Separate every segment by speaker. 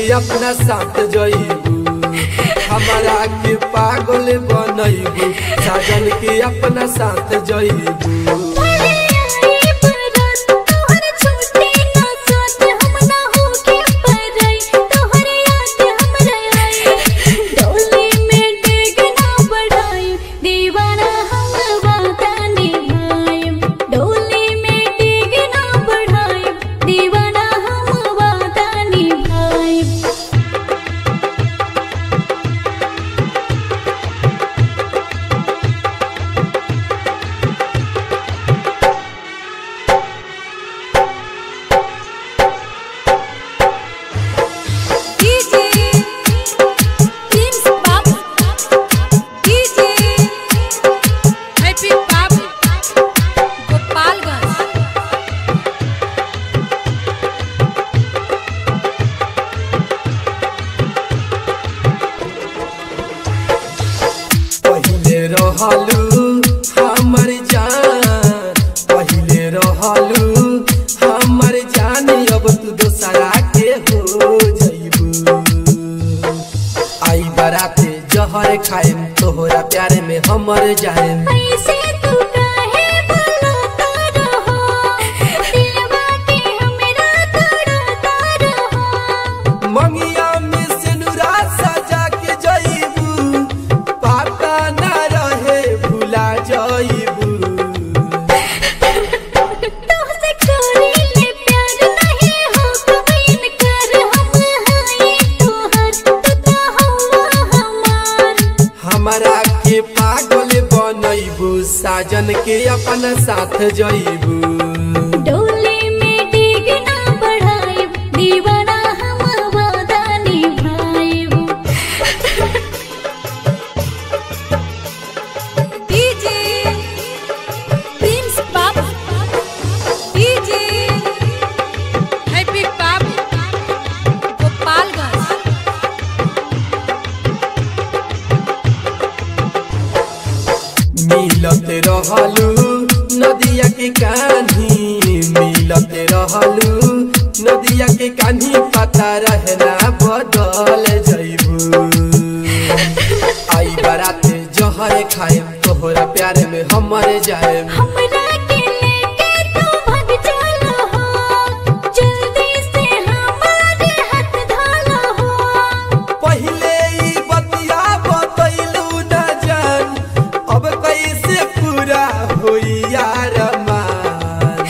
Speaker 1: अपना साथ जइबू, हमारा के पागल बनइबू, साजन के अपना साथ जइबू। रहलू हमर जान, पहिले रहलू हमर जान, अब तू दोसरा के हो जइबू। आई बराते जहर खाएम, तोहरा प्यारे में हमर जाएम। मंगिया में सिनुरा सजा के जइबू, पाता ना रहे भुला जइबू।
Speaker 2: तोहसे करीले प्यार नहीं हो कबीन कर, हम हई तोहर तू तो हवा हमार।
Speaker 1: हमारा के पागल बनइबू, साजन के अपना साथ जइबू।
Speaker 2: डोली में डिग ना बढ़ाइब, दीवाना हम वादा निभाइब। DJ Prince Babu, DJ Happy Babu Gopalganj.
Speaker 1: मिलते रहलू नदिया के कान्ही, मिलते रहलू नदिया के कान्ही, पता रहना बदल जइबू। आई बराते जहर खाएम, तोहरा प्यारे में हमर जाएम।
Speaker 2: हमरा के लेके तू भाग चलो हो, जल्दी से हमारे हाथ धोलो हो।
Speaker 1: पहिले ई बतिया बतैलू न जान, अब कैसे पूरा होई यार मान।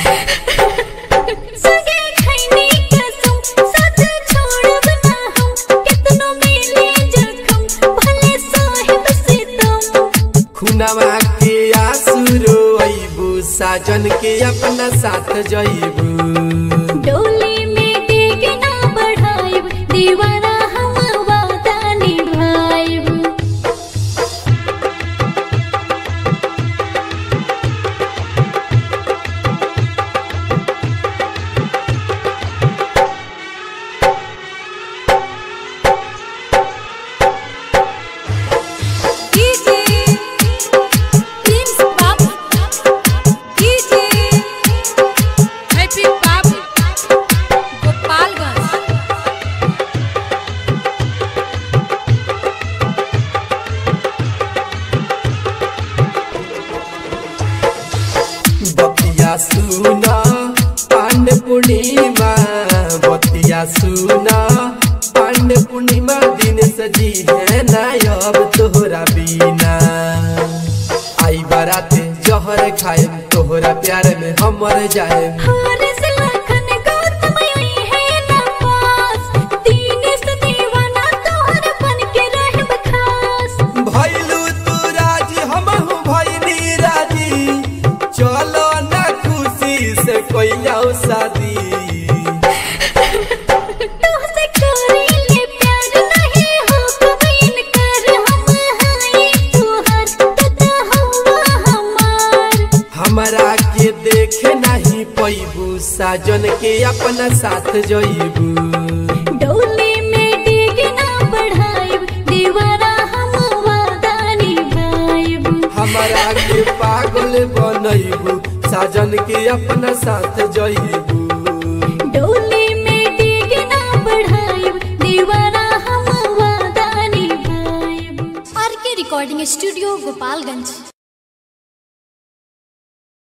Speaker 2: सगे खैनी कसम, साथ छोड़ब ना हम, कितनो मिले जखम, भले साहिब से तुम।
Speaker 1: खुनवा के आंसू रोइबू, साजन के अपना साथ जइबू।
Speaker 2: डोली में डिग ना बढ़ाइब, दीवाना हम वादा निभाइब। DJ Prince Babu, DJ Happy Babu Gopalganj.
Speaker 1: बतिया सुना पांडे पूर्णिमा, बतिया सुना पांडे पूर्णिमा, दिन सजी है ना अब तोहरा बिना। आई बराते जहर खाएम, तोहरा प्यारे में हमर जाएम।
Speaker 2: हारिस लखन गौतम आई है ना पास, दीनेश दीवाना तोहर बन के रहब खास।
Speaker 1: भइलू तू राजी, हमहू भइनी राजी, चलो ना खुशी से कोइयाओ शादी।
Speaker 2: तोहसे करीले प्यार नहीं हो कबीन कर, हम हई तोहर तू तो हवा हमार।
Speaker 1: हमारा के देखे नहीं पैबू, साजन के अपना साथ जइबू।
Speaker 2: डोली में डिग ना बढ़ाइब, दीवाना हम वादा निभाइब।
Speaker 1: हमारा के पागल बनइबू, साजन के अपना साथ जइबू।
Speaker 2: डोली में डिग ना बढ़ाइब, देवरा हम वादा निभाएब। आर के रिकॉर्डिंग स्टूडियो गोपालगंज।